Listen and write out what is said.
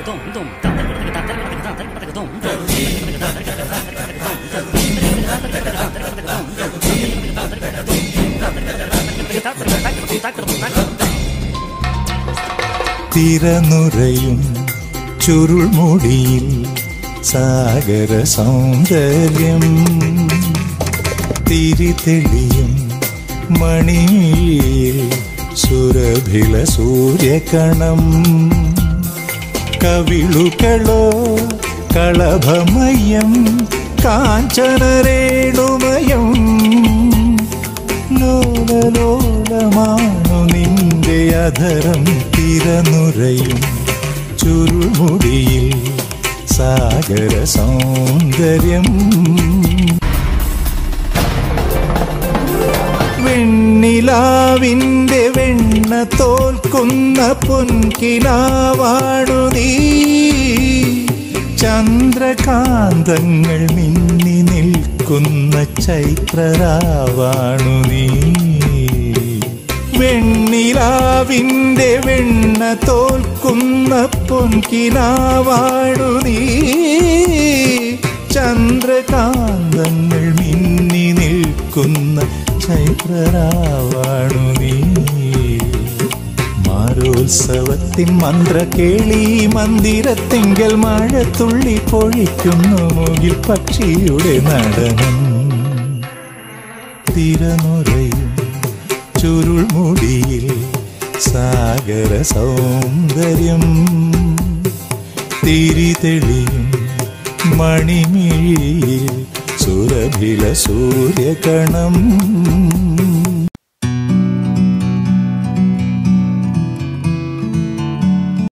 തിരനുറയും ചുരുൾമുടിയിൽ സാഗര സൗന്ദര്യം, തിരിതെളിയും മണിയിൽ സുരഭില സൂര്യകണം, കവിളുകളോ കളഭമയം കാഞ്ചനരേണുമയം, ലോലലോലമാണു നിന്റെ അധരം. തിരനുറയും ചുരുൾമുടിയിൽ സാഗര സൗന്ദര്യം, വെണ്ണിലാവിൻ്റെ വെണ്ണ തോൽക്കുന്ന പൊൻകിനാവാണു നീ, ചന്ദ്രകാന്തങ്ങൾ മിന്നി നിൽക്കുന്ന ചൈത്രരാവാണു നീ. വെണ്ണിലാവിൻ്റെ വെണ്ണ തോൽക്കുന്ന പൊൻകിനാവാണു നീ, ചന്ദ്രകാന്തങ്ങൾ മിന്നി നിൽക്കുന്ന ചൈത്രരാവാണു നീ. മാരോത്സവത്തിൻ മന്ത്രകേളി മന്ദിരത്തിങ്കൽ മഴത്തുള്ളി പൊഴിക്കുന്നു മുകിൽ പക്ഷിയുടെ നടനം. തിരനുറയും ചുരുൾമുടിയിൽ സാഗര സൗന്ദര്യം, തിരിതെളിയും മണിമിഴിയിൽ സുരഭില സൂര്യകണം.